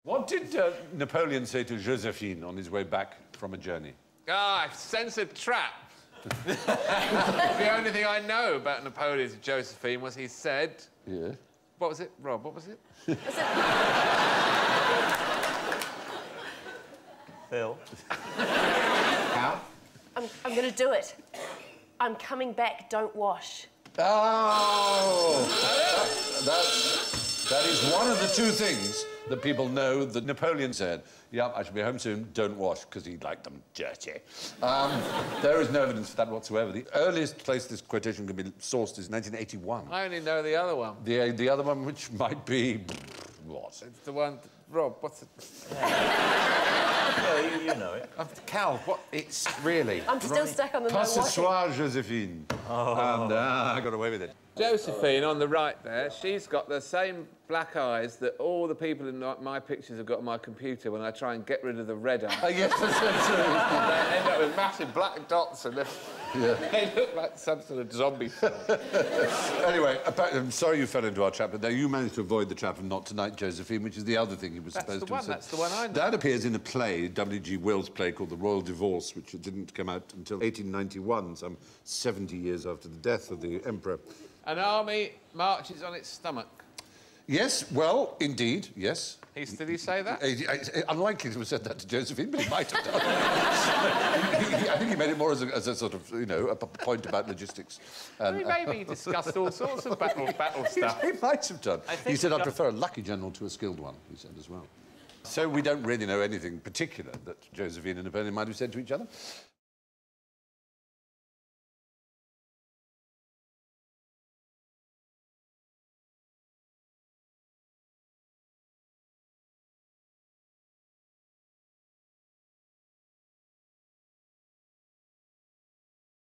What did Napoleon say to Josephine on his way back from a journey? Ah, I sense a trap. The only thing I know about Napoleon to Josephine was he said... Yeah? What was it, Rob? What was it? Phill. How? I'm going to do it. I'm coming back, don't wash. Oh! That is one of the two things that people know that Napoleon said. Yeah, I shall be home soon, don't wash, because he liked them dirty. There is no evidence for that whatsoever. The earliest place this quotation can be sourced is 1981. I only know the other one. The other one, which might be... what? It's the one... Rob, what's it? Yeah, you know it. Cal, what? It's really... I'm still stuck on the no washing. Pas ce soir, Josephine. Oh. And I got away with it. Josephine, on the right there, she's got the same black eyes that all the people in my pictures have got on my computer when I try and get rid of the red eye. Yes, that's true. They end up with massive black dots and they look like some sort of zombie film. Anyway, I'm sorry you fell into our trap, but you managed to avoid the trap of Not Tonight, Josephine, which is the other thing he was supposed to have said. That's the one I know. That appears in a play, W.G. Will's play called The Royal Divorce, which didn't come out until 1891, some 70 years after the death of the Emperor. An army marches on its stomach. Yes, well, indeed, yes. Did he say that? Unlikely to have said that to Josephine, but he might have done. I think he made it more as a sort of, you know, a point about logistics. Maybe he discussed all sorts of battle stuff. He might have done. He said, I prefer a lucky general to a skilled one, he said as well. So we don't really know anything particular that Josephine and Napoleon might have said to each other.